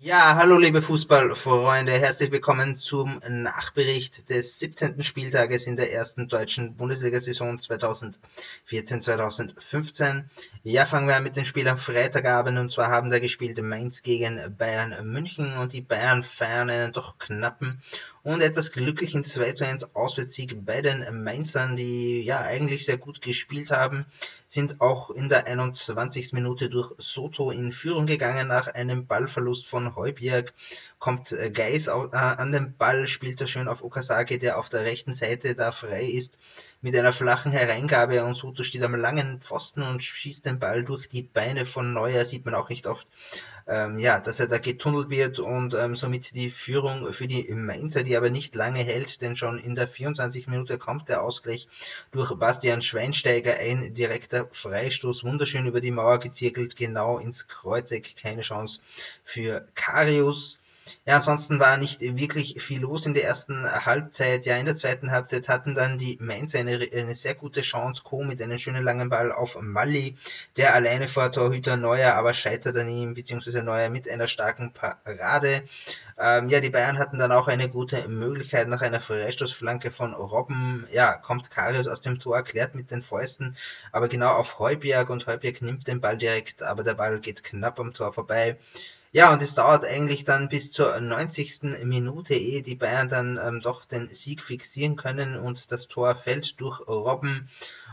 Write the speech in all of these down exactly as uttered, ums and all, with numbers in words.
Ja, hallo liebe Fußballfreunde, herzlich willkommen zum Nachbericht des siebzehnten Spieltages in der ersten deutschen Bundesliga-Saison zweitausendvierzehn zweitausendfünfzehn. Ja, fangen wir an mit dem Spiel am Freitagabend, und zwar haben da gespielt Mainz gegen Bayern München, und die Bayern feiern einen doch knappen und etwas glücklichen zwei zu eins Auswärtssieg bei den Mainzern, die ja eigentlich sehr gut gespielt haben, sind auch in der einundzwanzigsten Minute durch Soto in Führung gegangen. Nach einem Ballverlust von Højbjerg kommt Geis an den Ball, spielt er schön auf Okazaki, der auf der rechten Seite da frei ist, mit einer flachen Hereingabe, und Soto steht am langen Pfosten und schießt den Ball durch die Beine von Neuer. Sieht man auch nicht oft, ähm, ja, dass er da getunnelt wird, und ähm, somit die Führung für die Mainzer, die aber nicht lange hält, denn schon in der vierundzwanzigsten Minute kommt der Ausgleich durch Bastian Schweinsteiger, ein direkter Freistoß, wunderschön über die Mauer gezirkelt, genau ins Kreuzeck, keine Chance für Karius. Ja, ansonsten war nicht wirklich viel los in der ersten Halbzeit. Ja, in der zweiten Halbzeit hatten dann die Mainzer eine, eine sehr gute Chance. Co mit einem schönen langen Ball auf Malli, der alleine vor Torhüter Neuer aber scheitert an ihm, beziehungsweise Neuer mit einer starken Parade. Ähm, ja, die Bayern hatten dann auch eine gute Möglichkeit nach einer Freistoßflanke von Robben. Ja, kommt Karius aus dem Tor, klärt mit den Fäusten, aber genau auf Højbjerg, und Højbjerg nimmt den Ball direkt, aber der Ball geht knapp am Tor vorbei. Ja, und es dauert eigentlich dann bis zur neunzigsten Minute, ehe die Bayern dann ähm, doch den Sieg fixieren können, und das Tor fällt durch Robben,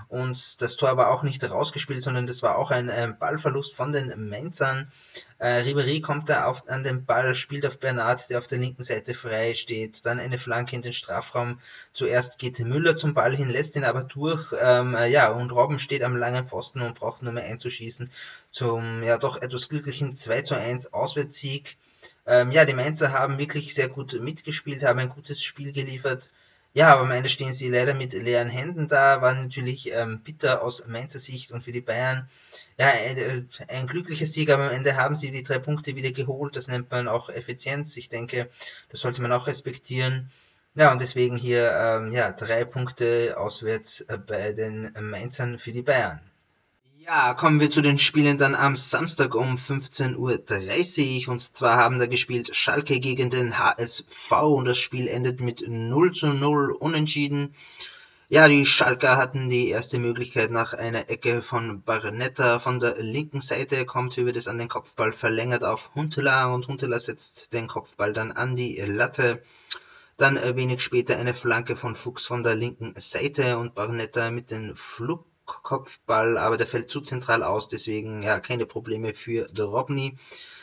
und das Tor war auch nicht rausgespielt, sondern das war auch ein äh, Ballverlust von den Mainzern. Äh, Ribéry kommt da auf, an den Ball, spielt auf Bernat, der auf der linken Seite frei steht, dann eine Flanke in den Strafraum. Zuerst geht Müller zum Ball hin, lässt ihn aber durch, ähm, äh, ja, und Robben steht am langen Pfosten und braucht nur mehr einzuschießen zum ja doch etwas glücklichen zwei zu eins Auswärtssieg. Ähm, ja, die Mainzer haben wirklich sehr gut mitgespielt, haben ein gutes Spiel geliefert. Ja, aber am Ende stehen sie leider mit leeren Händen da, war natürlich ähm, bitter aus Mainzer Sicht, und für die Bayern ja, ein, ein glücklicher Sieg, aber am Ende haben sie die drei Punkte wieder geholt. Das nennt man auch Effizienz. Ich denke, das sollte man auch respektieren. Ja, und deswegen hier ähm, ja, drei Punkte auswärts äh, bei den Mainzern für die Bayern. Ja, kommen wir zu den Spielen dann am Samstag um fünfzehn Uhr dreißig, und zwar haben da gespielt Schalke gegen den H S V, und das Spiel endet mit null zu null unentschieden. Ja, die Schalker hatten die erste Möglichkeit nach einer Ecke von Barnetta von der linken Seite, kommt über das an den Kopfball verlängert auf Huntelaar, und Huntelaar setzt den Kopfball dann an die Latte. Dann äh, wenig später eine Flanke von Fuchs von der linken Seite, und Barnetta mit dem Flugkopfball, aber der fällt zu zentral aus, deswegen ja keine Probleme für Drobny.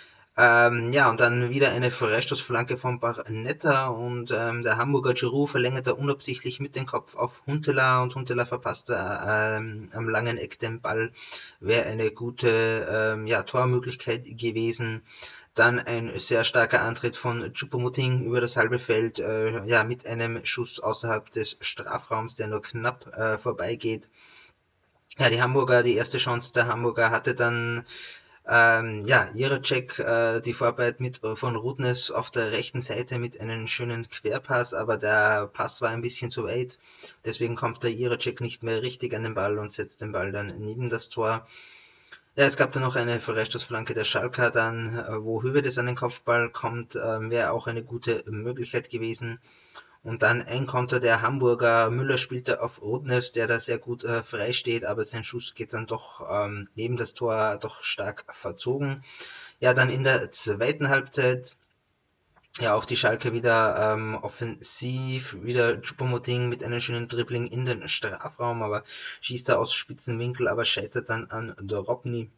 Ähm, ja, und dann wieder eine Freistoßflanke von Barnetta, und ähm, der Hamburger Giroud verlängert da unabsichtlich mit dem Kopf auf Huntelaar, und Huntelaar verpasst da ähm, am langen Eck den Ball. Wäre eine gute ähm, ja, Tormöglichkeit gewesen. Dann ein sehr starker Antritt von Choupo-Moting über das halbe Feld, äh, ja, mit einem Schuss außerhalb des Strafraums, der nur knapp äh, vorbeigeht. Ja, die Hamburger, die erste Chance der Hamburger hatte dann ähm, ja, Jiracek, äh, die Vorarbeit mit äh, von Rudnes auf der rechten Seite mit einem schönen Querpass, aber der Pass war ein bisschen zu weit. Deswegen kommt der Jiracek nicht mehr richtig an den Ball und setzt den Ball dann neben das Tor. Ja, es gab dann noch eine Freistoßflanke der Schalker dann, äh, wo Höwedes an den Kopfball kommt, äh, wäre auch eine gute Möglichkeit gewesen. Und dann ein Konter der Hamburger. Müller spielte auf Rudnevs, der da sehr gut äh, frei steht, aber sein Schuss geht dann doch ähm, neben das Tor doch stark verzogen. Ja, dann in der zweiten Halbzeit, ja, auch die Schalke wieder ähm, offensiv, wieder Choupo-Moting mit einem schönen Dribbling in den Strafraum, aber schießt da aus spitzen Winkel, aber scheitert dann an Drobny.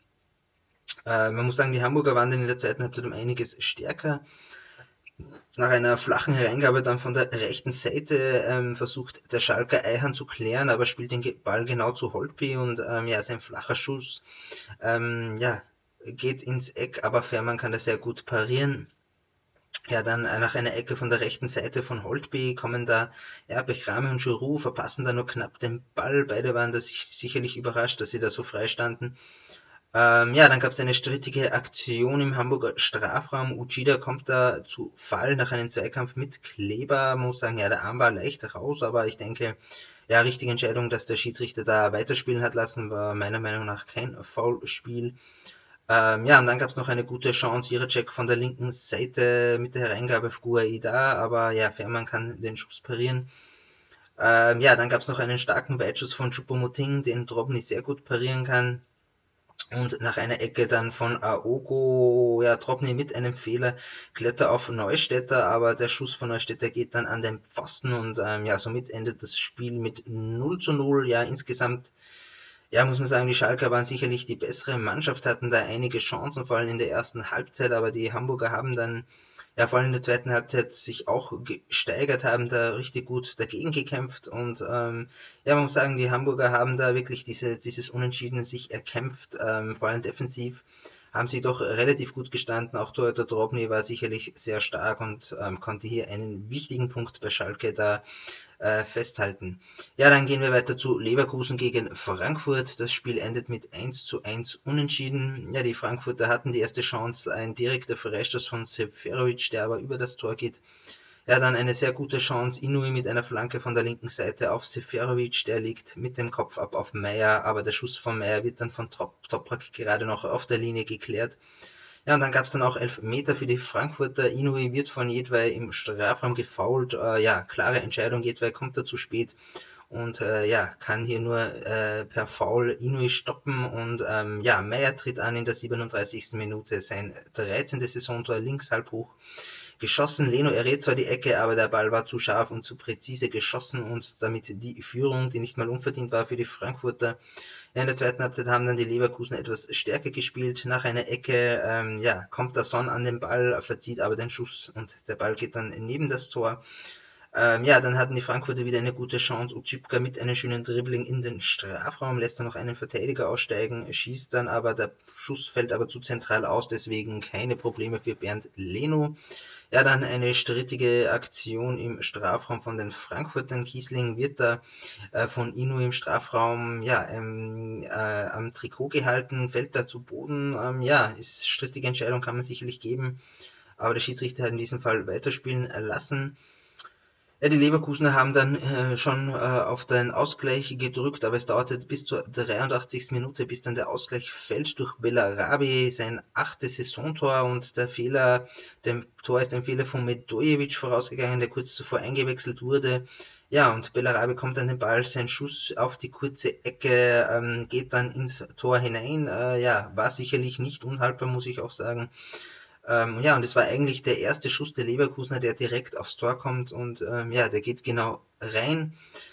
Äh, man muss sagen, die Hamburger waren dann in der zweiten Halbzeit um einiges stärker. Nach einer flachen Hereingabe dann von der rechten Seite ähm, versucht der Schalker Eihan zu klären, aber spielt den Ball genau zu Holtby, und ähm, ja, sein flacher Schuss ähm, ja, geht ins Eck, aber Fährmann kann das sehr gut parieren. Ja, dann äh, nach einer Ecke von der rechten Seite von Holtby kommen da ja, Bechrame und Giroud, verpassen da nur knapp den Ball. Beide waren da sich, sicherlich überrascht, dass sie da so frei standen. Ähm, ja, dann gab es eine strittige Aktion im Hamburger Strafraum. Uchida kommt da zu Fall nach einem Zweikampf mit Kleber. Man muss sagen, ja, der Arm war leicht raus, aber ich denke, ja, richtige Entscheidung, dass der Schiedsrichter da weiterspielen hat lassen, war meiner Meinung nach kein Foulspiel. Ähm, ja, und dann gab es noch eine gute Chance, Jiracek von der linken Seite mit der Hereingabe auf Guaida, aber ja, Fährmann kann den Schuss parieren. Ähm, ja, dann gab es noch einen starken Weitschuss von Choupo-Moting, den Drobny sehr gut parieren kann. Und nach einer Ecke dann von Aogo, ja, Drobny mit einem Fehler, Kletter auf Neustädter, aber der Schuss von Neustädter geht dann an den Pfosten und ähm, ja, somit endet das Spiel mit null zu null. Ja, insgesamt, ja, muss man sagen, die Schalker waren sicherlich die bessere Mannschaft, hatten da einige Chancen, vor allem in der ersten Halbzeit, aber die Hamburger haben dann, ja, vor allem in der zweiten Halbzeit sich auch gesteigert, haben da richtig gut dagegen gekämpft und ähm, ja, man muss sagen, die Hamburger haben da wirklich diese, dieses Unentschieden sich erkämpft, ähm, vor allem defensiv haben sie doch relativ gut gestanden. Auch Torhüter Drobny war sicherlich sehr stark und ähm, konnte hier einen wichtigen Punkt bei Schalke da äh, festhalten. Ja, dann gehen wir weiter zu Leverkusen gegen Frankfurt. Das Spiel endet mit eins zu eins unentschieden. Ja, die Frankfurter hatten die erste Chance, ein direkter Freistoß von Seferovic, der aber über das Tor geht. Ja, dann eine sehr gute Chance, Inui mit einer Flanke von der linken Seite auf Seferovic, der liegt mit dem Kopf ab auf Meyer, aber der Schuss von Meyer wird dann von Toprak gerade noch auf der Linie geklärt. Ja, und dann gab es dann auch elf Meter für die Frankfurter. Inui wird von Jedwai im Strafraum gefoult. Äh, ja, klare Entscheidung. Jedwai kommt da zu spät und äh, ja, kann hier nur äh, per Foul Inui stoppen. Und ähm, ja, Meyer tritt an in der siebenunddreißigsten Minute. Sein dreizehntes Saisontor links halb hoch geschossen. Leno errät zwar die Ecke, aber der Ball war zu scharf und zu präzise geschossen und damit die Führung, die nicht mal unverdient war für die Frankfurter. Ja, in der zweiten Halbzeit haben dann die Leverkusen etwas stärker gespielt. Nach einer Ecke ähm, ja, kommt der Son an den Ball, verzieht aber den Schuss und der Ball geht dann neben das Tor. Ähm, ja, dann hatten die Frankfurter wieder eine gute Chance. Utschipka mit einem schönen Dribbling in den Strafraum, lässt dann noch einen Verteidiger aussteigen, schießt dann aber, der Schuss fällt aber zu zentral aus, deswegen keine Probleme für Bernd Leno. Ja, dann eine strittige Aktion im Strafraum von den Frankfurtern. Kiesling wird da äh, von Inu im Strafraum ja, ähm, äh, am Trikot gehalten, fällt da zu Boden. Ähm, ja, ist strittige Entscheidung, kann man sicherlich geben, aber der Schiedsrichter hat in diesem Fall weiterspielen lassen. Ja, die Leverkusener haben dann äh, schon äh, auf den Ausgleich gedrückt, aber es dauerte bis zur dreiundachtzigsten Minute, bis dann der Ausgleich fällt durch Bellarabi, sein achtes Saisontor und der Fehler, dem Tor ist ein Fehler von Medojevic vorausgegangen, der kurz zuvor eingewechselt wurde. Ja, und Bellarabi kommt an den Ball, sein Schuss auf die kurze Ecke ähm, geht dann ins Tor hinein. Äh, ja, war sicherlich nicht unhaltbar, muss ich auch sagen. Ähm, ja, und es war eigentlich der erste Schuss der Leverkusener, der direkt aufs Tor kommt und ähm, ja, der geht genau rein.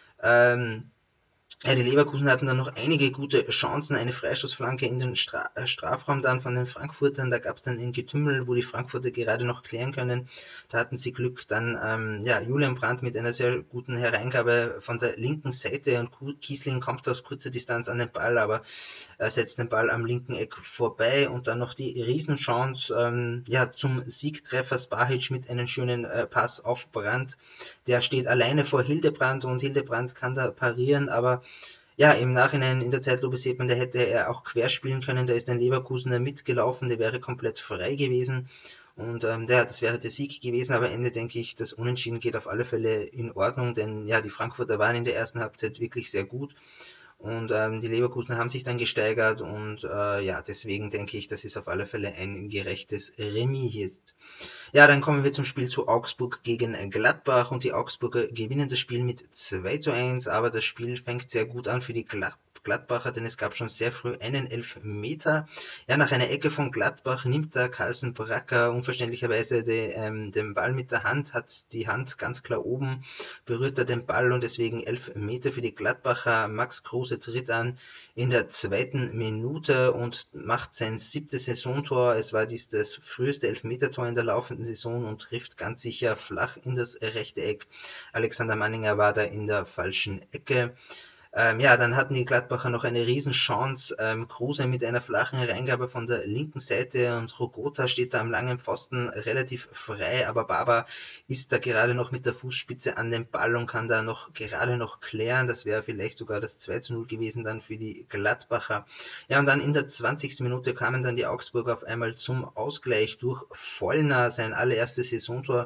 Ähm, ja, die Leverkusen hatten dann noch einige gute Chancen, eine Freistoßflanke in den Stra äh, Strafraum dann von den Frankfurtern, da gab es dann ein Getümmel, wo die Frankfurter gerade noch klären können, da hatten sie Glück, dann ähm, ja, Julian Brandt mit einer sehr guten Hereingabe von der linken Seite und Kiesling kommt aus kurzer Distanz an den Ball, aber er setzt den Ball am linken Eck vorbei und dann noch die Riesenchance ähm, ja, zum Siegtreffer, Spahic mit einem schönen äh, Pass auf Brandt, der steht alleine vor Hildebrand und Hildebrand kann da parieren, aber ja, im Nachhinein in der Zeitlupe sieht man, da hätte er auch querspielen können, da ist ein Leverkusener mitgelaufen, der wäre komplett frei gewesen und ähm, ja, das wäre der Sieg gewesen, aber am Ende denke ich, das Unentschieden geht auf alle Fälle in Ordnung, denn ja, die Frankfurter waren in der ersten Halbzeit wirklich sehr gut und ähm, die Leverkusener haben sich dann gesteigert und äh, ja, deswegen denke ich, dass es auf alle Fälle ein gerechtes Remis ist. Ja, dann kommen wir zum Spiel zu Augsburg gegen Gladbach und die Augsburger gewinnen das Spiel mit zwei zu eins, aber das Spiel fängt sehr gut an für die Gladbacher, denn es gab schon sehr früh einen Elfmeter. Ja, nach einer Ecke von Gladbach nimmt da Carlsen Bracker unverständlicherweise de, ähm, den Ball mit der Hand, hat die Hand ganz klar oben, berührt er den Ball und deswegen Elfmeter für die Gladbacher. Max Kruse tritt an in der zweiten Minute und macht sein siebtes Saisontor. Es war dies das früheste Elfmetertor in der laufenden Saison und trifft ganz sicher flach in das rechte Eck. Alexander Manninger war da in der falschen Ecke. Ähm, ja, dann hatten die Gladbacher noch eine Riesenchance. Ähm, Kruse mit einer flachen Hereingabe von der linken Seite und Rogota steht da am langen Pfosten relativ frei, aber Baba ist da gerade noch mit der Fußspitze an den Ball und kann da noch gerade noch klären. Das wäre vielleicht sogar das zwei zu null gewesen dann für die Gladbacher. Ja, und dann in der zwanzigsten Minute kamen dann die Augsburger auf einmal zum Ausgleich durch Vollner, sein allererstes Saisontor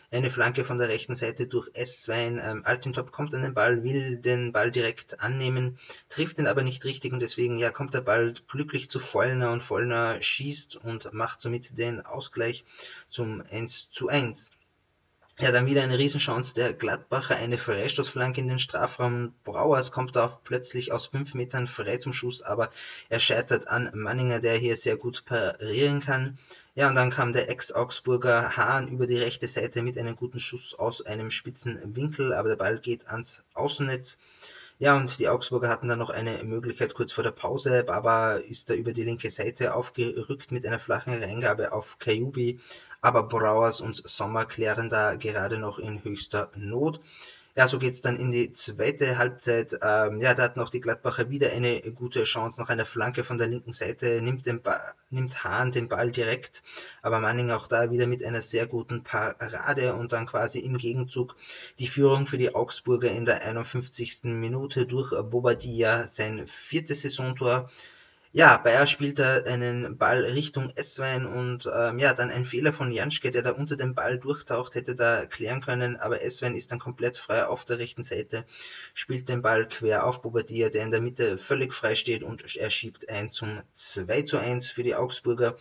Eine Flanke von der rechten Seite durch Esswein. Ähm, Altintop kommt an den Ball, will den Ball direkt annehmen, trifft ihn aber nicht richtig und deswegen ja kommt der Ball glücklich zu Vollner und Vollner schießt und macht somit den Ausgleich zum eins zu eins. Ja, dann wieder eine Riesenchance der Gladbacher, eine Freistoßflanke in den Strafraum. Brauers kommt da plötzlich aus fünf Metern frei zum Schuss, aber er scheitert an Manninger, der hier sehr gut parieren kann. Ja, und dann kam der Ex-Augsburger Hahn über die rechte Seite mit einem guten Schuss aus einem spitzen Winkel, aber der Ball geht ans Außennetz. Ja, und die Augsburger hatten dann noch eine Möglichkeit kurz vor der Pause. Baba ist da über die linke Seite aufgerückt mit einer flachen Reingabe auf Kajubi, aber Brauers und Sommer klären da gerade noch in höchster Not. Ja, so geht's dann in die zweite Halbzeit. Ähm, ja, da hatten auch die Gladbacher wieder eine gute Chance nach einer Flanke von der linken Seite, nimmt, den ba nimmt Hahn den Ball direkt, aber Manning auch da wieder mit einer sehr guten Parade und dann quasi im Gegenzug die Führung für die Augsburger in der einundfünfzigsten Minute durch Bobadilla, sein viertes Saisontor. Ja, Bayer spielt da einen Ball Richtung Esswein und ähm, ja, dann ein Fehler von Janschke, der da unter dem Ball durchtaucht, hätte da klären können, aber Esswein ist dann komplett frei auf der rechten Seite, spielt den Ball quer auf Bobadilla, der in der Mitte völlig frei steht und er schiebt ein zum zwei zu eins für die Augsburger.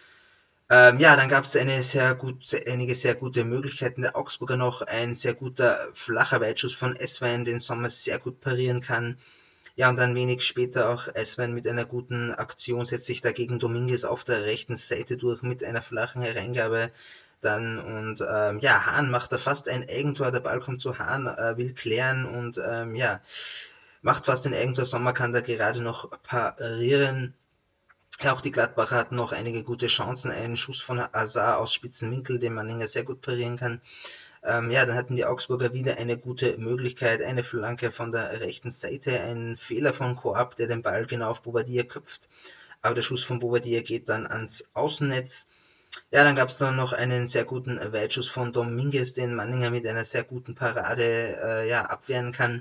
Ähm, ja, dann gab es eine sehr gut, einige sehr gute Möglichkeiten der Augsburger noch, ein sehr guter flacher Weitschuss von Esswein, den Sommer sehr gut parieren kann. Ja, und dann wenig später auch Esswein mit einer guten Aktion setzt sich dagegen Dominguez auf der rechten Seite durch mit einer flachen Hereingabe dann und ähm, ja, Hahn macht da fast ein Eigentor, der Ball kommt zu Hahn, äh, will klären und ähm, ja, macht fast ein Eigentor, Sommer kann da gerade noch parieren. Ja, auch die Gladbacher hatten noch einige gute Chancen, einen Schuss von Azar aus spitzen Winkel, den Manninger sehr gut parieren kann. Ähm, ja, dann hatten die Augsburger wieder eine gute Möglichkeit, eine Flanke von der rechten Seite, ein Fehler von Coab, der den Ball genau auf Bobadilla köpft, aber der Schuss von Bobadilla geht dann ans Außennetz. Ja, dann gab es dann noch einen sehr guten Weitschuss von Dominguez, den Manninger mit einer sehr guten Parade äh, ja, abwehren kann.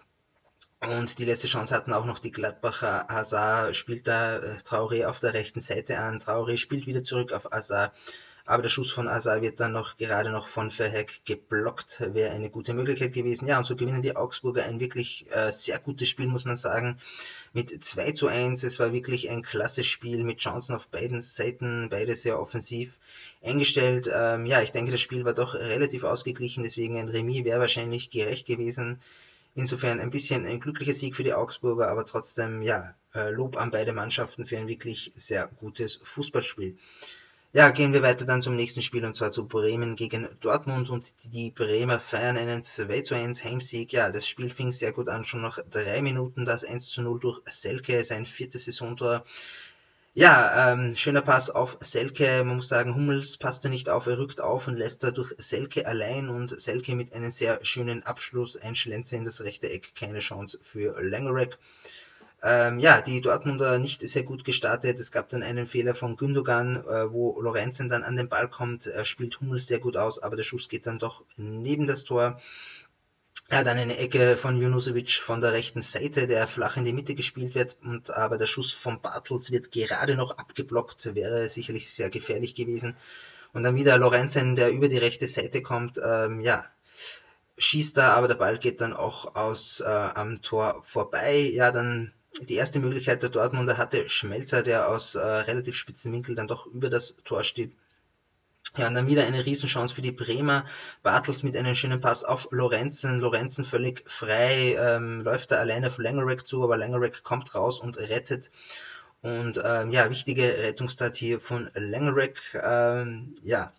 Und die letzte Chance hatten auch noch die Gladbacher. Hazard spielt da äh, Traoré auf der rechten Seite an. Traoré spielt wieder zurück auf Hazard. Aber der Schuss von Hazard wird dann noch gerade noch von Verheck geblockt. Wäre eine gute Möglichkeit gewesen. Ja, und so gewinnen die Augsburger ein wirklich äh, sehr gutes Spiel, muss man sagen. Mit zwei zu eins. Es war wirklich ein klasse Spiel mit Chancen auf beiden Seiten. Beide sehr offensiv eingestellt. Ähm, ja, ich denke, das Spiel war doch relativ ausgeglichen. Deswegen ein Remis wäre wahrscheinlich gerecht gewesen. Insofern ein bisschen ein glücklicher Sieg für die Augsburger, aber trotzdem, ja, Lob an beide Mannschaften für ein wirklich sehr gutes Fußballspiel. Ja, gehen wir weiter dann zum nächsten Spiel und zwar zu Bremen gegen Dortmund und die Bremer feiern einen zwei zu eins Heimsieg. Ja, das Spiel fing sehr gut an, schon nach drei Minuten das eins zu null durch Selke, sein viertes Saisontor. Ja, ähm, schöner Pass auf Selke, man muss sagen, Hummels passt da nicht auf, er rückt auf und lässt da durch Selke allein und Selke mit einem sehr schönen Abschluss, ein Schlenzer in das rechte Eck, keine Chance für Langerack. Ähm, ja, die Dortmunder nicht sehr gut gestartet, es gab dann einen Fehler von Gündogan, äh, wo Lorenzen dann an den Ball kommt, er spielt Hummels sehr gut aus, aber der Schuss geht dann doch neben das Tor. Ja, dann eine Ecke von Junusovic von der rechten Seite, der flach in die Mitte gespielt wird, und aber der Schuss von Bartels wird gerade noch abgeblockt, wäre sicherlich sehr gefährlich gewesen. Und dann wieder Lorenzen, der über die rechte Seite kommt, ähm, ja, schießt da, aber der Ball geht dann auch aus äh, am Tor vorbei. Ja, dann die erste Möglichkeit der Dortmunder hatte Schmelzer, der aus äh, relativ spitzen Winkel dann doch über das Tor steht. Ja, und dann wieder eine Riesenchance für die Bremer. Bartels mit einem schönen Pass auf Lorenzen. Lorenzen völlig frei, ähm, läuft da alleine auf Langerack zu, aber Langerack kommt raus und rettet. Und ähm, ja, wichtige Rettungstat hier von Langerack. Ähm, ja,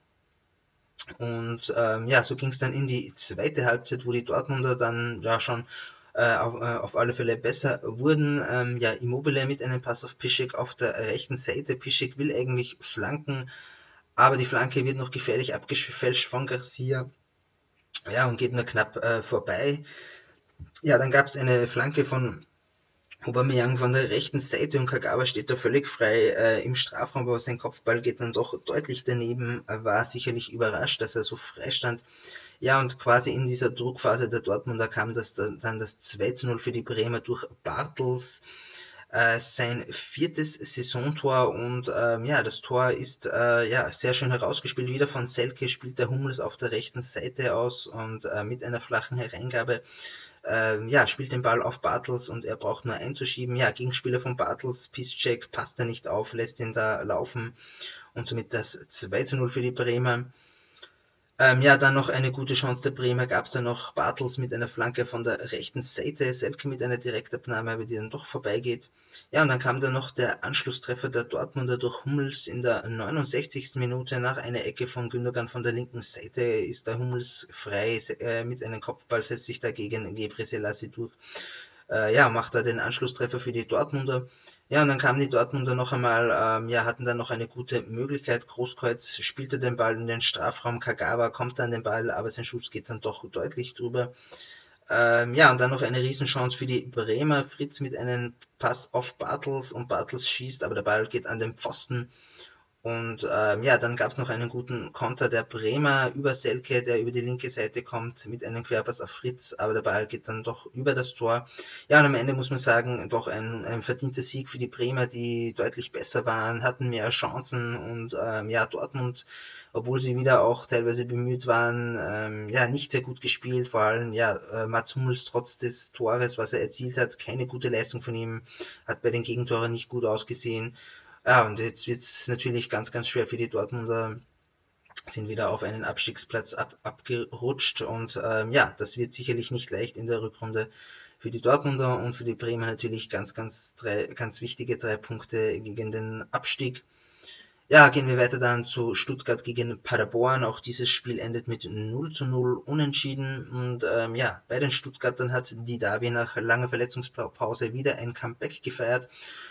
und ähm, ja, so ging es dann in die zweite Halbzeit, wo die Dortmunder dann ja schon äh, auf, äh, auf alle Fälle besser wurden. Ähm, ja, Immobile mit einem Pass auf Piszczek auf der rechten Seite. Piszczek will eigentlich flanken, aber die Flanke wird noch gefährlich abgefälscht von Garcia. Ja, und geht nur knapp äh, vorbei. Ja, dann gab es eine Flanke von Aubameyang von der rechten Seite und Kagawa steht da völlig frei äh, im Strafraum, aber sein Kopfball geht dann doch deutlich daneben. Er war sicherlich überrascht, dass er so frei stand. Ja, und quasi in dieser Druckphase der Dortmunder kam das dann das zwei zu null für die Bremer durch Bartels. äh, sein viertes Saisontor und ähm, ja, das Tor ist äh, ja sehr schön herausgespielt. Wieder von Selke spielt der Hummels auf der rechten Seite aus und äh, mit einer flachen Hereingabe ähm, ja, spielt den Ball auf Bartels und er braucht nur einzuschieben. Ja, Gegenspieler von Bartels, Piszczek, passt da nicht auf, lässt ihn da laufen und somit das zwei zu null für die Bremer. Ähm, ja, dann noch eine gute Chance der Bremer gab es dann noch. Bartels mit einer Flanke von der rechten Seite, Selke mit einer Direktabnahme, aber die dann doch vorbeigeht. Ja, und dann kam dann noch der Anschlusstreffer der Dortmunder durch Hummels in der neunundsechzigsten Minute. Nach einer Ecke von Gündogan von der linken Seite ist der Hummels frei äh, mit einem Kopfball, setzt sich dagegen Gebre Selassie durch. Äh, ja, macht er den Anschlusstreffer für die Dortmunder. Ja, und dann kamen die Dortmunder noch einmal, ähm, ja, hatten dann noch eine gute Möglichkeit. Großkreuz spielte den Ball in den Strafraum, Kagawa kommt an den Ball, aber sein Schuss geht dann doch deutlich drüber. Ähm, ja, und dann noch eine Riesenchance für die Bremer. Fritz mit einem Pass auf Bartels und Bartels schießt, aber der Ball geht an den Pfosten. Und ähm, ja, dann gab es noch einen guten Konter der Bremer über Selke, der über die linke Seite kommt mit einem Querpass auf Fritz, aber der Ball geht dann doch über das Tor. Ja, und am Ende muss man sagen, doch ein, ein verdienter Sieg für die Bremer, die deutlich besser waren, hatten mehr Chancen und ähm, ja, Dortmund, obwohl sie wieder auch teilweise bemüht waren, ähm, ja, nicht sehr gut gespielt, vor allem ja, äh, Mats Hummels trotz des Tores, was er erzielt hat, keine gute Leistung von ihm, hat bei den Gegentoren nicht gut ausgesehen. Ja, und jetzt wird es natürlich ganz, ganz schwer für die Dortmunder, sind wieder auf einen Abstiegsplatz ab, abgerutscht und ähm, ja, das wird sicherlich nicht leicht in der Rückrunde für die Dortmunder und für die Bremer natürlich ganz, ganz, drei, ganz wichtige drei Punkte gegen den Abstieg. Ja, gehen wir weiter dann zu Stuttgart gegen Paderborn. Auch dieses Spiel endet mit null zu null unentschieden. Und ähm, ja, bei den Stuttgartern hat Didavi nach langer Verletzungspause wieder ein Comeback gefeiert.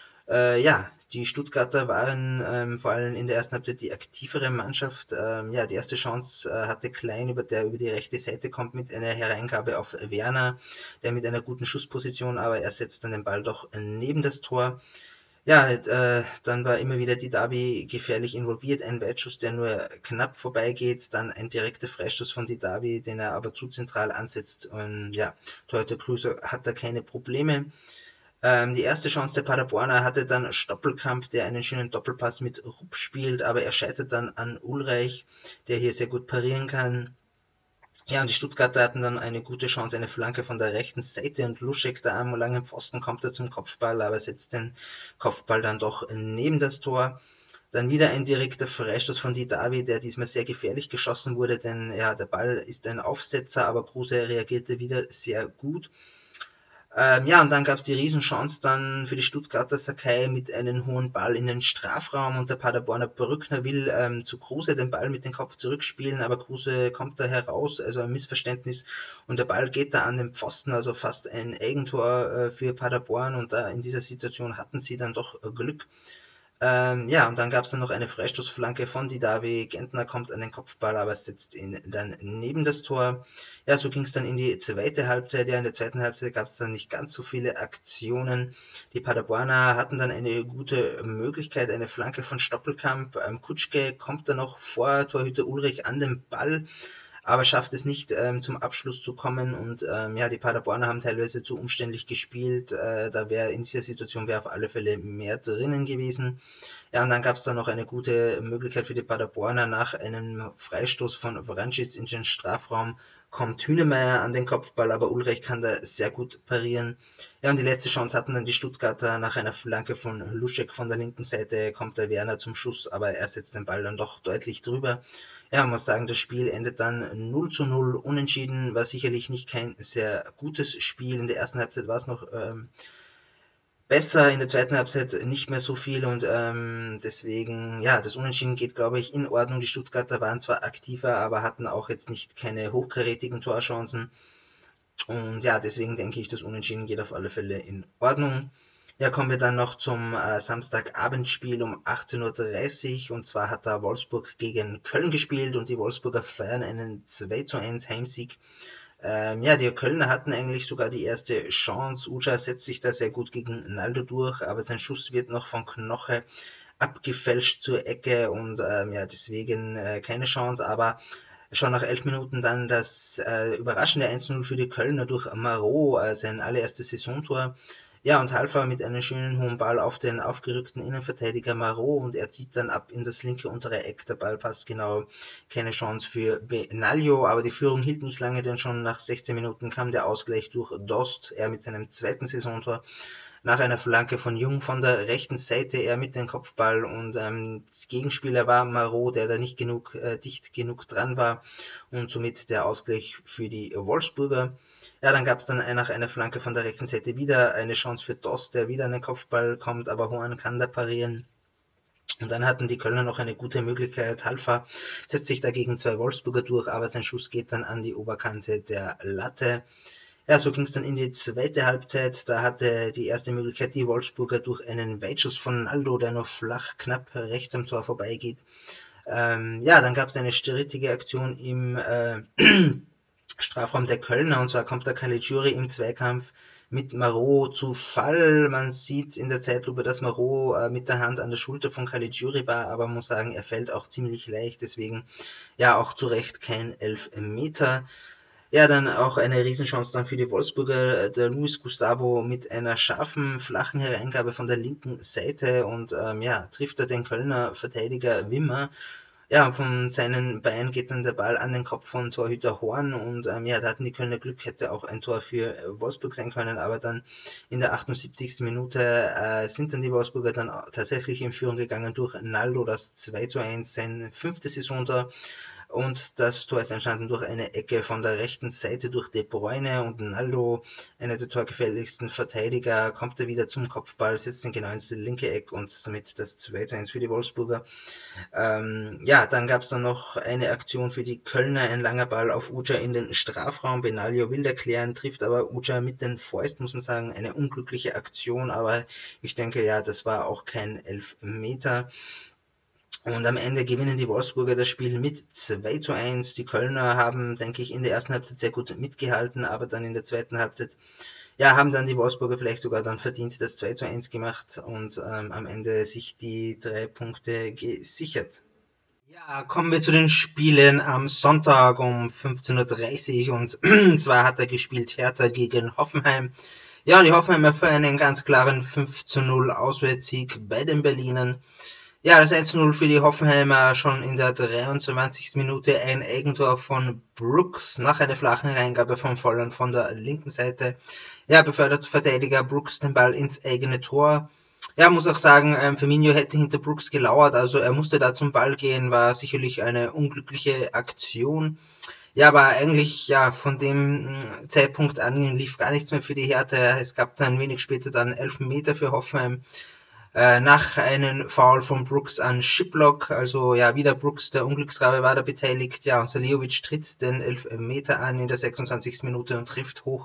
Äh, ja, die Stuttgarter waren ähm, vor allem in der ersten Halbzeit die aktivere Mannschaft. Ähm, ja, die erste Chance äh, hatte Klein, über der über die rechte Seite kommt, mit einer Hereingabe auf Werner, der mit einer guten Schussposition, aber er setzt dann den Ball doch neben das Tor. Ja, äh, dann war immer wieder Didavi gefährlich involviert, ein Weitschuss, der nur knapp vorbeigeht, dann ein direkter Freistoß von Didavi, den er aber zu zentral ansetzt. Und ja, Torhüter Kruse hat da keine Probleme. Ähm, die erste Chance der Paderborner hatte dann Stoppelkamp, der einen schönen Doppelpass mit Rupp spielt, aber er scheitert dann an Ulreich, der hier sehr gut parieren kann. Ja, und die Stuttgarter hatten dann eine gute Chance, eine Flanke von der rechten Seite und Luschek da am langen Pfosten kommt er zum Kopfball, aber setzt den Kopfball dann doch neben das Tor. Dann wieder ein direkter Freistoß von Didavi, der diesmal sehr gefährlich geschossen wurde, denn ja, der Ball ist ein Aufsetzer, aber Kruse reagierte wieder sehr gut. Ähm, ja, und dann gab es die Riesenchance dann für die Stuttgarter, Sakai mit einem hohen Ball in den Strafraum und der Paderborner Brückner will ähm, zu Kruse den Ball mit dem Kopf zurückspielen, aber Kruse kommt da heraus, also ein Missverständnis und der Ball geht da an den Pfosten, also fast ein Eigentor äh, für Paderborn und da in dieser Situation hatten sie dann doch äh, Glück. Ähm, ja, und dann gab es dann noch eine Freistoßflanke von Didavi. Gentner kommt an den Kopfball, aber setzt ihn dann neben das Tor. Ja, so ging es dann in die zweite Halbzeit. Ja, in der zweiten Halbzeit gab es dann nicht ganz so viele Aktionen. Die Paderborner hatten dann eine gute Möglichkeit, eine Flanke von Stoppelkamp. Ähm, Kutschke kommt dann noch vor Torhüter Ulrich an den Ball, aber schafft es nicht ähm, zum Abschluss zu kommen und ähm, ja, die Paderborner haben teilweise zu umständlich gespielt, äh, da wäre in dieser Situation wäre auf alle Fälle mehr drinnen gewesen. Ja, und dann gab es dann noch eine gute Möglichkeit für die Paderborner nach einem Freistoß von Vrančić in den Strafraum, kommt Hünemeyer an den Kopfball, aber Ulreich kann da sehr gut parieren. Ja, und die letzte Chance hatten dann die Stuttgarter nach einer Flanke von Luschek von der linken Seite, kommt der Werner zum Schuss, aber er setzt den Ball dann doch deutlich drüber. Ja, man muss sagen, das Spiel endet dann null zu null unentschieden, war sicherlich nicht kein sehr gutes Spiel. In der ersten Halbzeit war es noch ähm, besser, in der zweiten Halbzeit nicht mehr so viel und ähm, deswegen, ja, das Unentschieden geht, glaube ich, in Ordnung. Die Stuttgarter waren zwar aktiver, aber hatten auch jetzt nicht keine hochkarätigen Torchancen und ja, deswegen denke ich, das Unentschieden geht auf alle Fälle in Ordnung. Ja, kommen wir dann noch zum äh, Samstagabendspiel um achtzehn Uhr dreißig und zwar hat da Wolfsburg gegen Köln gespielt und die Wolfsburger feiern einen zwei zu eins Heimsieg. Ähm, ja, die Kölner hatten eigentlich sogar die erste Chance. Uja setzt sich da sehr gut gegen Naldo durch, aber sein Schuss wird noch von Knoche abgefälscht zur Ecke und ähm, ja, deswegen äh, keine Chance, aber schon nach elf Minuten dann das äh, überraschende eins zu null für die Kölner durch Marot, äh, sein allererstes Saisontor. Ja, und Halfer mit einem schönen hohen Ball auf den aufgerückten Innenverteidiger Marot und er zieht dann ab in das linke untere Eck. Der Ball passt genau, keine Chance für Benaglio, aber die Führung hielt nicht lange, denn schon nach sechzehn Minuten kam der Ausgleich durch Dost, er mit seinem zweiten Saisontor. Nach einer Flanke von Jung von der rechten Seite, er mit dem Kopfball und ähm, Gegenspieler war Marot, der da nicht genug äh, dicht genug dran war und somit der Ausgleich für die Wolfsburger. Ja, dann gab es dann nach einer Flanke von der rechten Seite wieder eine Chance für Dost, der wieder an den Kopfball kommt, aber Juan kann da parieren. Und dann hatten die Kölner noch eine gute Möglichkeit. Halfa setzt sich dagegen zwei Wolfsburger durch, aber sein Schuss geht dann an die Oberkante der Latte. Ja, so ging es dann in die zweite Halbzeit. Da hatte die erste Möglichkeit die Wolfsburger durch einen Weitschuss von Naldo, der noch flach knapp rechts am Tor vorbeigeht. Ähm, ja, dann gab es eine strittige Aktion im äh, Strafraum der Kölner, und zwar kommt der Caligiuri im Zweikampf mit Marot zu Fall. Man sieht in der Zeitlupe, dass Marot äh, mit der Hand an der Schulter von Caligiuri war, aber man muss sagen, er fällt auch ziemlich leicht, deswegen ja auch zu Recht kein Elfmeter. Ja, dann auch eine Riesenchance dann für die Wolfsburger, der Luis Gustavo mit einer scharfen, flachen Hereingabe von der linken Seite und ähm, ja, trifft er den Kölner Verteidiger Wimmer. Ja, von seinen Beinen geht dann der Ball an den Kopf von Torhüter Horn und ähm, ja, da hatten die Kölner Glück, hätte auch ein Tor für Wolfsburg sein können, aber dann in der achtundsiebzigsten Minute äh, sind dann die Wolfsburger dann tatsächlich in Führung gegangen durch Naldo, das zwei zu eins, sein fünftes Saisontor. Und das Tor ist entstanden durch eine Ecke von der rechten Seite durch De Bruyne und Naldo, einer der torgefährlichsten Verteidiger, kommt er wieder zum Kopfball, setzt ihn genau ins linke Eck und somit das zwei zu eins für die Wolfsburger. Ähm, ja, dann gab es dann noch eine Aktion für die Kölner, ein langer Ball auf Uja in den Strafraum. Benaglio will erklären, trifft aber Uja mit den Fäusten, muss man sagen, eine unglückliche Aktion, aber ich denke, ja, das war auch kein Elfmeter. Und am Ende gewinnen die Wolfsburger das Spiel mit zwei zu eins. Die Kölner haben, denke ich, in der ersten Halbzeit sehr gut mitgehalten, aber dann in der zweiten Halbzeit, ja, haben dann die Wolfsburger vielleicht sogar dann verdient das zwei zu eins gemacht und ähm, am Ende sich die drei Punkte gesichert. Ja, kommen wir zu den Spielen am Sonntag um fünfzehn Uhr dreißig und zwar hat er gespielt Hertha gegen Hoffenheim. Ja, die Hoffenheimer für einen ganz klaren fünf zu null Auswärtssieg bei den Berlinern. Ja, das eins zu null für die Hoffenheimer schon in der dreiundzwanzigsten Minute, ein Eigentor von Brooks nach einer flachen Reingabe von Volland von der linken Seite. Ja, befördert Verteidiger Brooks den Ball ins eigene Tor. Ja, muss auch sagen, ähm, Firmino hätte hinter Brooks gelauert, also er musste da zum Ball gehen, war sicherlich eine unglückliche Aktion. Ja, aber eigentlich, ja, von dem Zeitpunkt an lief gar nichts mehr für die Hertha. Es gab dann wenig später dann Elfmeter für Hoffenheim. Äh, nach einem Foul von Brooks an Shiplock, also ja, wieder Brooks, der Unglücksrabe, war da beteiligt, ja, und Saliovic tritt den Elfmeter an in der sechsundzwanzigsten Minute und trifft hoch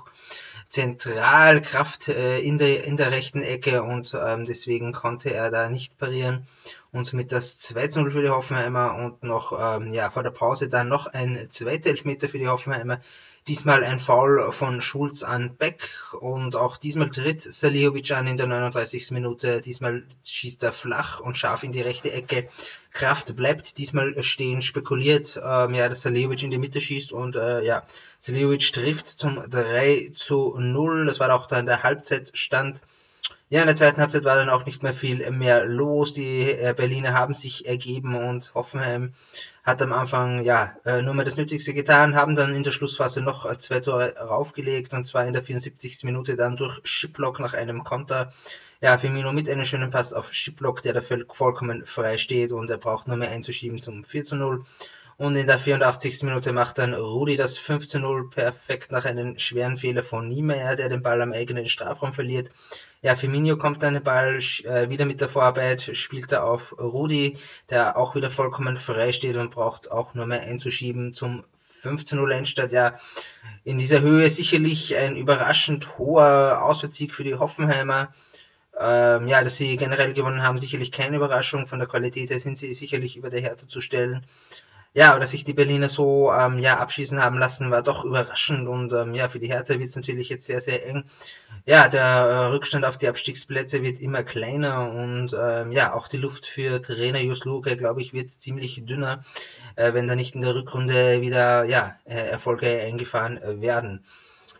zentral Kraft äh, in der in der rechten Ecke und ähm, deswegen konnte er da nicht parieren und somit das zwei zu null für die Hoffenheimer und noch ähm, ja vor der Pause dann noch ein zweiter Elfmeter für die Hoffenheimer. Diesmal ein Foul von Schulz an Beck und auch diesmal tritt Saliovic an in der neununddreißigsten Minute. Diesmal schießt er flach und scharf in die rechte Ecke. Kraft bleibt diesmal stehen, spekuliert, ähm, ja, dass Saliovic in die Mitte schießt und äh, ja, Saliovic trifft zum drei zu null. Das war auch dann der Halbzeitstand. Ja, in der zweiten Halbzeit war dann auch nicht mehr viel mehr los. Die äh, Berliner haben sich ergeben und Hoffenheim hat am Anfang ja äh, nur mal das Nötigste getan, haben dann in der Schlussphase noch äh, zwei Tore raufgelegt und zwar in der vierundsiebzigsten Minute dann durch Shiplock nach einem Konter. Ja, Firmino mit einem schönen Pass auf Shiplock, der da vollkommen frei steht und er braucht nur mehr einzuschieben zum vier zu null. Und in der vierundachtzigsten Minute macht dann Rudi das fünf zu null perfekt nach einem schweren Fehler von Niemeyer, der den Ball am eigenen Strafraum verliert. Ja, Firmino kommt dann den Ball äh, wieder mit der Vorarbeit, spielt er auf Rudi, der auch wieder vollkommen frei steht und braucht auch nur mehr einzuschieben zum fünf zu null Endstand. Ja, in dieser Höhe sicherlich ein überraschend hoher Auswärtssieg für die Hoffenheimer. Ähm, ja, dass sie generell gewonnen haben, sicherlich keine Überraschung. Von der Qualität her sind sie sicherlich über der Hertha zu stellen. Ja, aber dass sich die Berliner so ähm, ja abschießen haben lassen, war doch überraschend und ähm, ja, für die Hertha wird es natürlich jetzt sehr, sehr eng. Ja, der äh, Rückstand auf die Abstiegsplätze wird immer kleiner und ähm, ja, auch die Luft für Trainer Jus Luke, glaube ich, wird ziemlich dünner, äh, wenn da nicht in der Rückrunde wieder ja äh, Erfolge eingefahren äh, werden.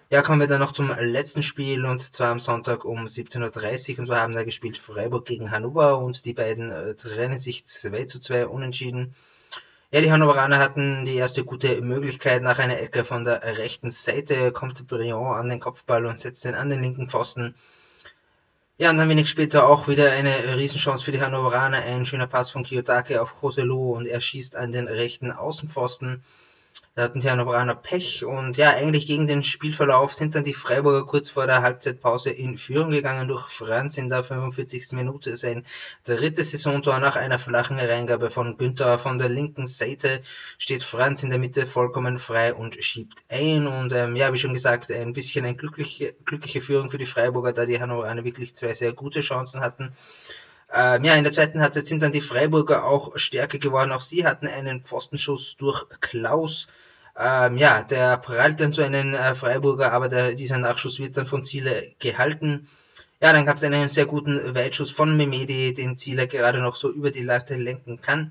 Ja, kommen wir dann noch zum letzten Spiel, und zwar am Sonntag um siebzehn Uhr dreißig, und wir haben da gespielt Freiburg gegen Hannover, und die beiden äh, trennen sich zwei zu zwei unentschieden. Ja, die Hannoveraner hatten die erste gute Möglichkeit. Nach einer Ecke von der rechten Seite kommt Briand an den Kopfball und setzt ihn an den linken Pfosten. Ja, und dann wenig später auch wieder eine Riesenchance für die Hannoveraner. Ein schöner Pass von Kiyotake auf Joselu, und er schießt an den rechten Außenpfosten. Da hatten die Hannoveraner Pech, und ja, eigentlich gegen den Spielverlauf sind dann die Freiburger kurz vor der Halbzeitpause in Führung gegangen durch Franz in der fünfundvierzigsten Minute. Sein drittes Saisontor nach einer flachen Reingabe von Günther. Von der linken Seite steht Franz in der Mitte vollkommen frei und schiebt ein, und ähm, ja, wie schon gesagt, ein bisschen eine glückliche, glückliche Führung für die Freiburger, da die Hannoveraner wirklich zwei sehr gute Chancen hatten. Ähm, ja, in der zweiten Halbzeit sind dann die Freiburger auch stärker geworden. Auch sie hatten einen Pfostenschuss durch Klaus. Ähm, ja, der prallt dann zu einem äh, Freiburger, aber der, dieser Nachschuss wird dann von Ziele gehalten. Ja, dann gab es einen sehr guten Weitschuss von Mehmedi, den Ziele gerade noch so über die Latte lenken kann.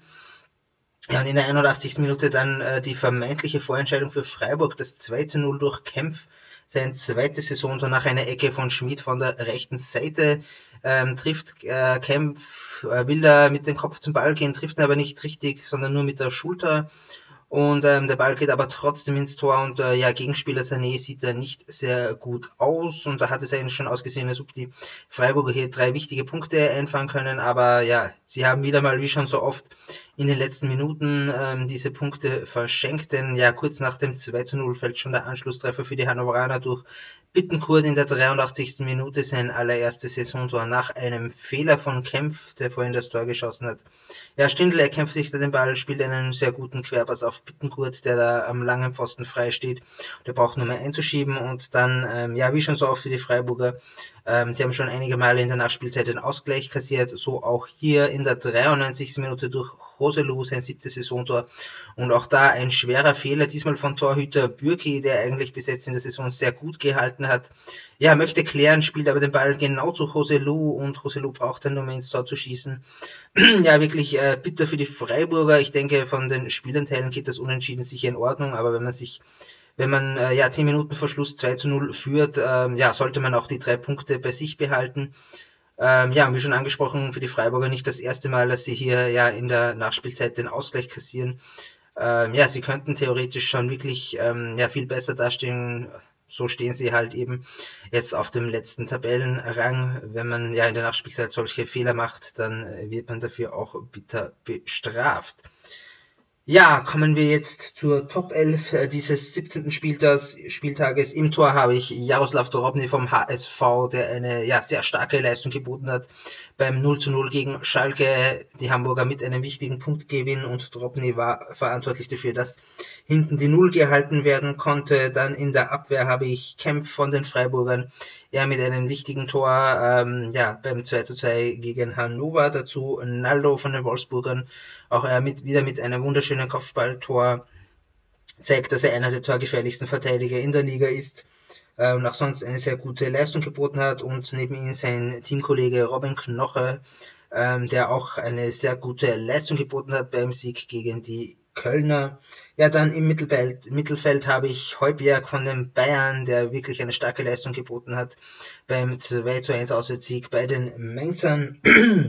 Ja, und in der einundachtzigsten Minute dann äh, die vermeintliche Vorentscheidung für Freiburg, das zwei zu null durch Kempf. Sein zweites Saisontor nach einer Ecke von Schmid von der rechten Seite. Ähm, trifft äh, Kempf, äh, will da mit dem Kopf zum Ball gehen, trifft ihn aber nicht richtig, sondern nur mit der Schulter. Und ähm, der Ball geht aber trotzdem ins Tor, und äh, ja, Gegenspieler Sané sieht da nicht sehr gut aus, und da hat es eigentlich schon ausgesehen, als ob die Freiburger hier drei wichtige Punkte einfangen können, aber ja, sie haben wieder mal, wie schon so oft, in den letzten Minuten ähm, diese Punkte verschenkt, denn ja, kurz nach dem zwei zu null fällt schon der Anschlusstreffer für die Hannoveraner durch Bittencourt in der dreiundachtzigsten Minute, sein allererstes Saisontor nach einem Fehler von Kempf, der vorhin das Tor geschossen hat. Ja, Stindl erkämpft sich da den Ball, spielt einen sehr guten Querpass auf Bittencourt, der da am langen Pfosten frei steht. Der braucht nur mehr einzuschieben, und dann, ähm, ja, wie schon so oft für die Freiburger, ähm, sie haben schon einige Male in der Nachspielzeit den Ausgleich kassiert, so auch hier in der dreiundneunzigsten Minute durch Joselu, sein siebtes Saisontor, und auch da ein schwerer Fehler, diesmal von Torhüter Bürki, der eigentlich bis jetzt in der Saison sehr gut gehalten hat. Ja, möchte klären, spielt aber den Ball genau zu Joselu, und Joselu braucht dann nur mehr ins Tor zu schießen. Ja, wirklich äh, bitter für die Freiburger. Ich denke, von den Spielanteilen geht das Unentschieden sicher in Ordnung, aber wenn man sich wenn man äh, ja zehn Minuten vor Schluss zwei zu null führt, ähm, ja, sollte man auch die drei Punkte bei sich behalten. Ähm, ja, wie schon angesprochen, für die Freiburger nicht das erste Mal, dass sie hier ja in der Nachspielzeit den Ausgleich kassieren. Ähm, ja, sie könnten theoretisch schon wirklich ähm, ja viel besser dastehen. So stehen sie halt eben jetzt auf dem letzten Tabellenrang. Wenn man ja in der Nachspielzeit solche Fehler macht, dann wird man dafür auch bitter bestraft. Ja, kommen wir jetzt zur Top elf dieses siebzehnten Spieltags, Spieltages. Im Tor habe ich Jaroslav Drobny vom H S V, der eine ja sehr starke Leistung geboten hat beim null zu null gegen Schalke. Die Hamburger mit einem wichtigen Punktgewinn, und Drobny war verantwortlich dafür, dass hinten die Null gehalten werden konnte. Dann in der Abwehr habe ich Kempf von den Freiburgern, ja, mit einem wichtigen Tor, ähm, ja, beim zwei zu zwei gegen Hannover. Dazu Naldo von den Wolfsburgern, auch er mit, wieder mit einem wunderschönen Kopfballtor, zeigt, dass er einer der torgefährlichsten Verteidiger in der Liga ist, äh, und auch sonst eine sehr gute Leistung geboten hat, und neben ihm sein Teamkollege Robin Knoche, ähm, der auch eine sehr gute Leistung geboten hat beim Sieg gegen die Kölner. Ja, dann im Mittelfeld, Mittelfeld habe ich Højbjerg von den Bayern, der wirklich eine starke Leistung geboten hat beim zwei zu eins Auswärtssieg bei den Mainzern.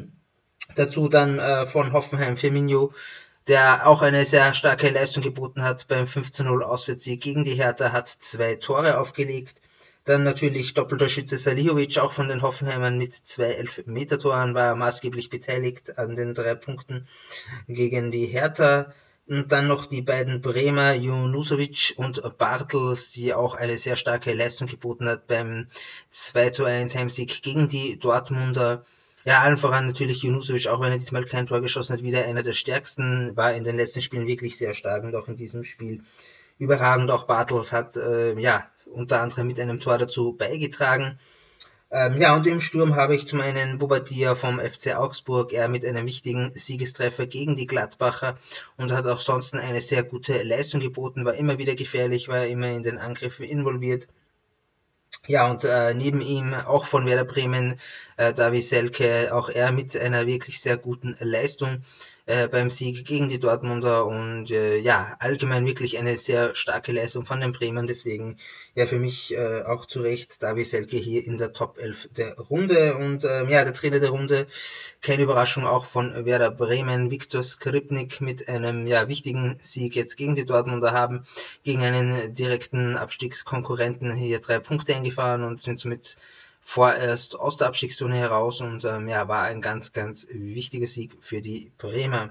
Dazu dann äh, von Hoffenheim Firmino, der auch eine sehr starke Leistung geboten hat beim fünf zu null Auswärtssieg gegen die Hertha, hat zwei Tore aufgelegt. Dann natürlich doppelter Schütze Salihovic, auch von den Hoffenheimern mit zwei Elfmeter-Toren, war maßgeblich beteiligt an den drei Punkten gegen die Hertha. Und dann noch die beiden Bremer, Junusovic und Bartels, die auch eine sehr starke Leistung geboten hat beim zwei zu eins Heimsieg gegen die Dortmunder. Ja, allen voran natürlich Junusovic, auch wenn er diesmal kein Tor geschossen hat, wieder einer der stärksten, war in den letzten Spielen wirklich sehr stark, und auch in diesem Spiel überragend. Auch Bartels hat äh, ja unter anderem mit einem Tor dazu beigetragen. Ähm, ja, und im Sturm habe ich zum einen Bobadilla vom F C Augsburg, er mit einem wichtigen Siegestreffer gegen die Gladbacher, und hat auch sonst eine sehr gute Leistung geboten, war immer wieder gefährlich, war immer in den Angriffen involviert. Ja, und äh, neben ihm auch von Werder Bremen, äh, Davy Selke, auch er mit einer wirklich sehr guten Leistung äh, beim Sieg gegen die Dortmunder und äh, ja, allgemein wirklich eine sehr starke Leistung von den Bremern, deswegen ja für mich äh, auch zu Recht Davy Selke hier in der Top elf der Runde und ähm, ja, der Trainer der Runde, keine Überraschung auch von Werder Bremen, Viktor Skripnik mit einem ja wichtigen Sieg jetzt gegen die Dortmunder, haben gegen einen direkten Abstiegskonkurrenten hier drei Punkte eingefahren und sind somit vorerst aus der Abstiegszone heraus und ähm, ja, war ein ganz, ganz wichtiger Sieg für die Bremer.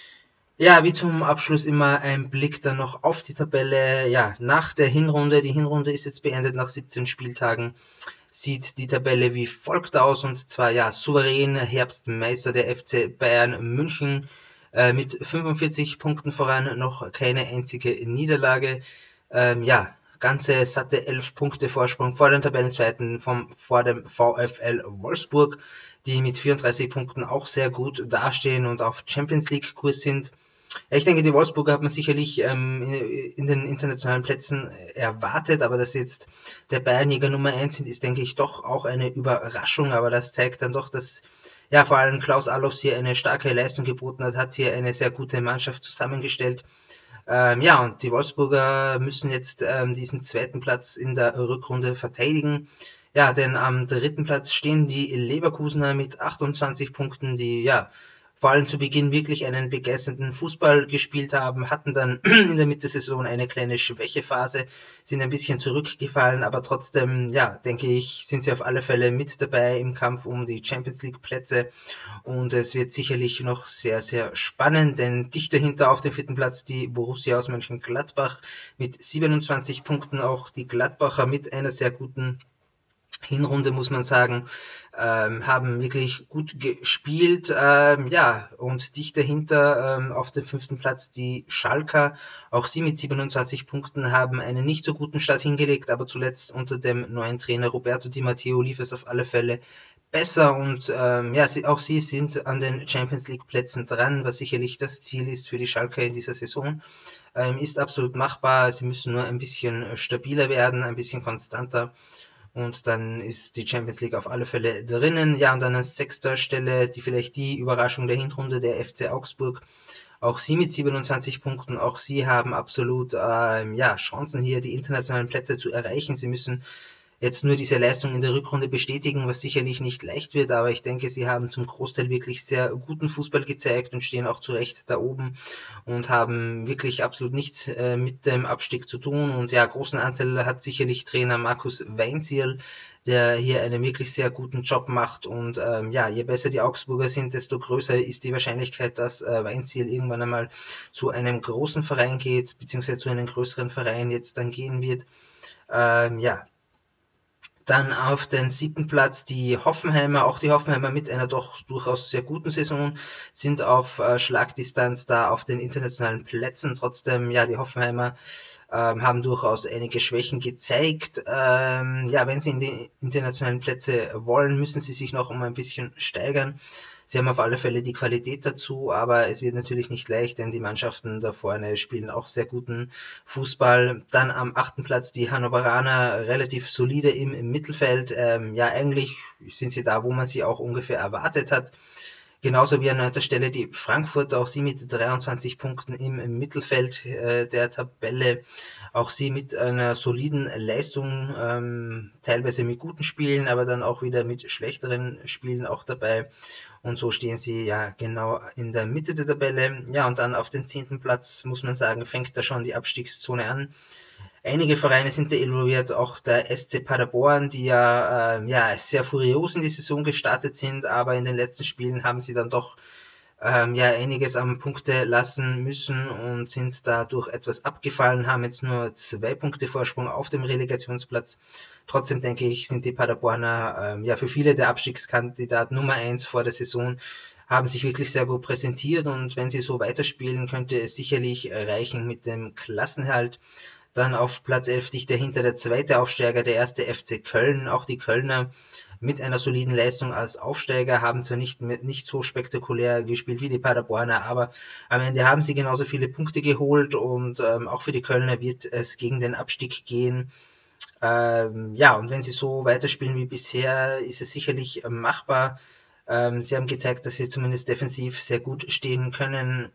Ja, wie zum Abschluss immer ein Blick dann noch auf die Tabelle. Ja, nach der Hinrunde, die Hinrunde ist jetzt beendet nach siebzehn Spieltagen, sieht die Tabelle wie folgt aus und zwar ja souverän Herbstmeister der F C Bayern München äh, mit fünfundvierzig Punkten voran, noch keine einzige Niederlage. Ähm, ja, ganze satte elf Punkte Vorsprung vor den Tabellenzweiten vom, vor dem VfL Wolfsburg, die mit vierunddreißig Punkten auch sehr gut dastehen und auf Champions League Kurs sind. Ja, ich denke, die Wolfsburger hat man sicherlich ähm, in, in den internationalen Plätzen erwartet, aber dass jetzt der Bayernjäger Nummer eins sind, ist, denke ich, doch auch eine Überraschung, aber das zeigt dann doch, dass ja vor allem Klaus Allofs hier eine starke Leistung geboten hat, hat hier eine sehr gute Mannschaft zusammengestellt. Ähm, ja, und die Wolfsburger müssen jetzt ähm, diesen zweiten Platz in der Rückrunde verteidigen. Ja, denn am dritten Platz stehen die Leverkusener mit achtundzwanzig Punkten, die ja vor allem zu Beginn wirklich einen begeisternden Fußball gespielt haben, hatten dann in der Mitte der Saison eine kleine Schwächephase, sind ein bisschen zurückgefallen, aber trotzdem, ja, denke ich, sind sie auf alle Fälle mit dabei im Kampf um die Champions League Plätze und es wird sicherlich noch sehr, sehr spannend, denn dicht dahinter auf dem vierten Platz die Borussia aus Mönchengladbach mit siebenundzwanzig Punkten, auch die Gladbacher mit einer sehr guten Hinrunde, muss man sagen, ähm, haben wirklich gut gespielt, ähm, ja, und dicht dahinter ähm, auf dem fünften Platz die Schalker, auch sie mit siebenundzwanzig Punkten haben einen nicht so guten Start hingelegt, aber zuletzt unter dem neuen Trainer Roberto Di Matteo lief es auf alle Fälle besser und ähm, ja, sie, auch sie sind an den Champions League Plätzen dran, was sicherlich das Ziel ist für die Schalker in dieser Saison, ähm, ist absolut machbar, sie müssen nur ein bisschen stabiler werden, ein bisschen konstanter. Und dann ist die Champions League auf alle Fälle drinnen. Ja, und dann an sechster Stelle die vielleicht die Überraschung der Hinrunde, der F C Augsburg. Auch sie mit siebenundzwanzig Punkten, auch sie haben absolut ähm, ja, Chancen hier, die internationalen Plätze zu erreichen. Sie müssen jetzt nur diese Leistung in der Rückrunde bestätigen, was sicherlich nicht leicht wird, aber ich denke, sie haben zum Großteil wirklich sehr guten Fußball gezeigt und stehen auch zu Recht da oben und haben wirklich absolut nichts äh, mit dem Abstieg zu tun. Und ja, großen Anteil hat sicherlich Trainer Markus Weinzierl, der hier einen wirklich sehr guten Job macht. Und ähm, ja, je besser die Augsburger sind, desto größer ist die Wahrscheinlichkeit, dass äh, Weinzierl irgendwann einmal zu einem großen Verein geht, beziehungsweise zu einem größeren Verein jetzt dann gehen wird. Ähm, ja, dann auf den siebten Platz die Hoffenheimer, auch die Hoffenheimer mit einer doch durchaus sehr guten Saison, sind auf äh, Schlagdistanz da auf den internationalen Plätzen. Trotzdem, ja, die Hoffenheimer ähm, haben durchaus einige Schwächen gezeigt. Ähm, ja, wenn sie in die internationalen Plätze wollen, müssen sie sich noch um ein bisschen steigern. Sie haben auf alle Fälle die Qualität dazu, aber es wird natürlich nicht leicht, denn die Mannschaften da vorne spielen auch sehr guten Fußball. Dann am achten Platz die Hannoveraner, relativ solide im, im Mittelfeld. Ähm, ja, eigentlich sind sie da, wo man sie auch ungefähr erwartet hat. Genauso wie an neunter Stelle die Frankfurter, auch sie mit dreiundzwanzig Punkten im, im Mittelfeld äh, der Tabelle. Auch sie mit einer soliden Leistung, ähm, teilweise mit guten Spielen, aber dann auch wieder mit schlechteren Spielen auch dabei. Und so stehen sie ja genau in der Mitte der Tabelle. Ja, und dann auf den zehnten Platz, muss man sagen, fängt da schon die Abstiegszone an. Einige Vereine sind da involviert, auch der S C Paderborn, die ja, äh, ja sehr furios in die Saison gestartet sind, aber in den letzten Spielen haben sie dann doch ähm, ja einiges am Punkte lassen müssen und sind dadurch etwas abgefallen, haben jetzt nur zwei Punkte Vorsprung auf dem Relegationsplatz. Trotzdem denke ich, sind die Paderborner ähm, ja für viele der Abstiegskandidat Nummer eins vor der Saison, haben sich wirklich sehr gut präsentiert und wenn sie so weiterspielen, könnte es sicherlich reichen mit dem Klassenerhalt. Dann auf Platz elf dicht dahinter der zweite Aufsteiger, der erste F C Köln. Auch die Kölner mit einer soliden Leistung als Aufsteiger haben zwar nicht, nicht so spektakulär gespielt wie die Paderborner, aber am Ende haben sie genauso viele Punkte geholt und ähm, auch für die Kölner wird es gegen den Abstieg gehen. Ähm, ja, und wenn sie so weiterspielen wie bisher, ist es sicherlich äh, machbar. Ähm, sie haben gezeigt, dass sie zumindest defensiv sehr gut stehen können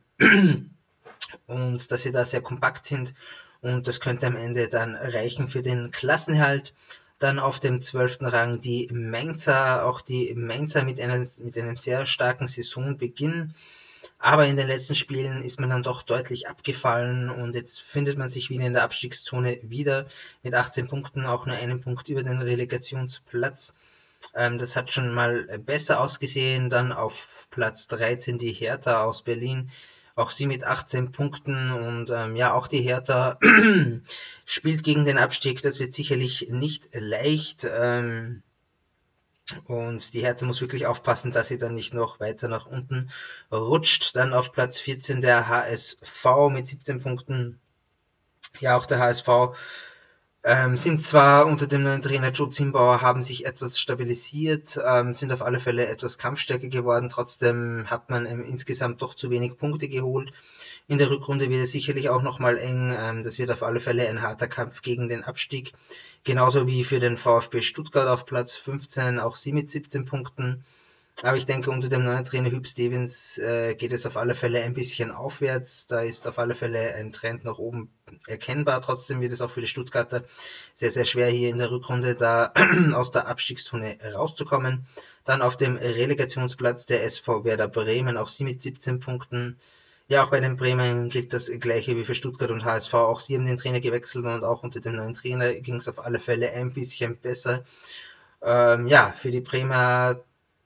und dass sie da sehr kompakt sind. Und das könnte am Ende dann reichen für den Klassenerhalt. Dann auf dem zwölften Rang die Mainzer, auch die Mainzer mit, einer, mit einem sehr starken Saisonbeginn. Aber in den letzten Spielen ist man dann doch deutlich abgefallen und jetzt findet man sich wieder in der Abstiegszone wieder mit achtzehn Punkten, auch nur einen Punkt über den Relegationsplatz. Ähm, das hat schon mal besser ausgesehen. Dann auf Platz dreizehn die Hertha aus Berlin. Auch sie mit achtzehn Punkten und ähm, ja, auch die Hertha spielt gegen den Abstieg. Das wird sicherlich nicht leicht. Ähm, und die Hertha muss wirklich aufpassen, dass sie dann nicht noch weiter nach unten rutscht. Dann auf Platz vierzehn der H S V mit siebzehn Punkten. Ja, auch der H S V ähm, sind zwar unter dem neuen Trainer Joe Zimbauer, haben sich etwas stabilisiert, ähm, sind auf alle Fälle etwas kampfstärker geworden. Trotzdem hat man ähm, insgesamt doch zu wenig Punkte geholt. In der Rückrunde wird es sicherlich auch nochmal eng. Ähm, das wird auf alle Fälle ein harter Kampf gegen den Abstieg. Genauso wie für den VfB Stuttgart auf Platz fünfzehn, auch sie mit siebzehn Punkten. Aber ich denke, unter dem neuen Trainer Hüb Stevens äh, geht es auf alle Fälle ein bisschen aufwärts. Da ist auf alle Fälle ein Trend nach oben erkennbar. Trotzdem wird es auch für die Stuttgarter sehr, sehr schwer, hier in der Rückrunde da aus der Abstiegszone rauszukommen. Dann auf dem Relegationsplatz der S V Werder Bremen, auch sie mit siebzehn Punkten. Ja, auch bei den Bremen gilt das Gleiche wie für Stuttgart und H S V. Auch sie haben den Trainer gewechselt und auch unter dem neuen Trainer ging es auf alle Fälle ein bisschen besser. Ähm, ja, für die Bremer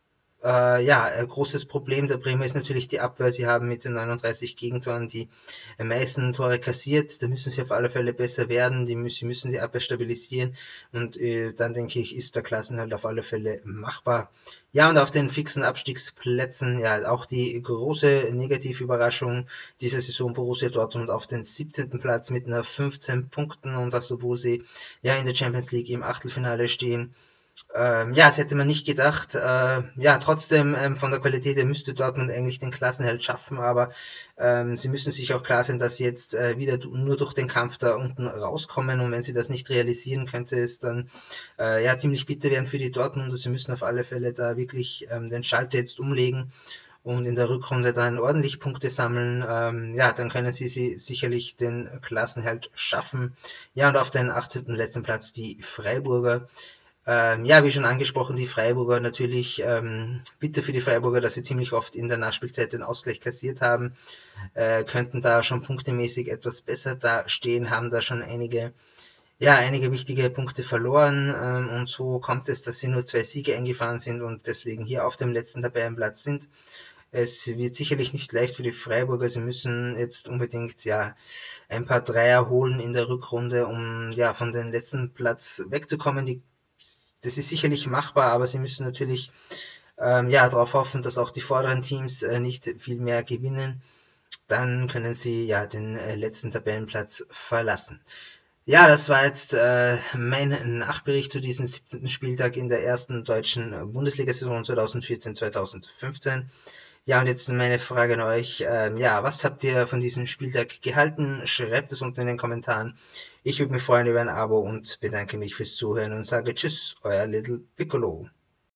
äh, ja, ein großes Problem der Bremer ist natürlich die Abwehr. Sie haben mit den neununddreißig Gegentoren die meisten Tore kassiert. Da müssen sie auf alle Fälle besser werden. Die müssen, sie müssen die Abwehr stabilisieren. Und äh, dann denke ich, ist der Klassenerhalt auf alle Fälle machbar. Ja, und auf den fixen Abstiegsplätzen, ja, auch die große Negativüberraschung dieser Saison Borussia Dortmund auf den siebzehnten Platz mit einer fünfzehn Punkten und das, obwohl sie ja in der Champions League im Achtelfinale stehen. Ähm, ja, das hätte man nicht gedacht. Äh, ja, trotzdem ähm, von der Qualität her müsste Dortmund eigentlich den Klassenerhalt schaffen, aber ähm, sie müssen sich auch klar sein, dass sie jetzt äh, wieder nur durch den Kampf da unten rauskommen und wenn sie das nicht realisieren, könnte es dann äh, ja ziemlich bitter werden für die Dortmunder. Sie müssen auf alle Fälle da wirklich ähm, den Schalter jetzt umlegen und in der Rückrunde dann ordentlich Punkte sammeln. Ähm, ja, dann können sie, sie sicherlich den Klassenerhalt schaffen. Ja, und auf den achtzehnten letzten Platz die Freiburger. Ähm, ja, wie schon angesprochen, die Freiburger natürlich ähm, bitter für die Freiburger, dass sie ziemlich oft in der Nachspielzeit den Ausgleich kassiert haben, äh, könnten da schon punktemäßig etwas besser dastehen, haben da schon einige, ja, einige wichtige Punkte verloren ähm, und so kommt es, dass sie nur zwei Siege eingefahren sind und deswegen hier auf dem letzten Tabellenplatz sind. Es wird sicherlich nicht leicht für die Freiburger, sie müssen jetzt unbedingt ja ein paar Dreier holen in der Rückrunde, um ja von den letzten Platz wegzukommen. Die Das ist sicherlich machbar, aber sie müssen natürlich ähm, ja darauf hoffen, dass auch die vorderen Teams äh, nicht viel mehr gewinnen. Dann können sie ja den äh, letzten Tabellenplatz verlassen. Ja, das war jetzt äh, mein Nachbericht zu diesem siebzehnten Spieltag in der ersten deutschen Bundesliga-Saison zweitausendvierzehn zweitausendfünfzehn. Ja, und jetzt meine Frage an euch. Ähm, ja, was habt ihr von diesem Spieltag gehalten? Schreibt es unten in den Kommentaren. Ich würde mich freuen über ein Abo und bedanke mich fürs Zuhören und sage Tschüss, euer Little Piccolo.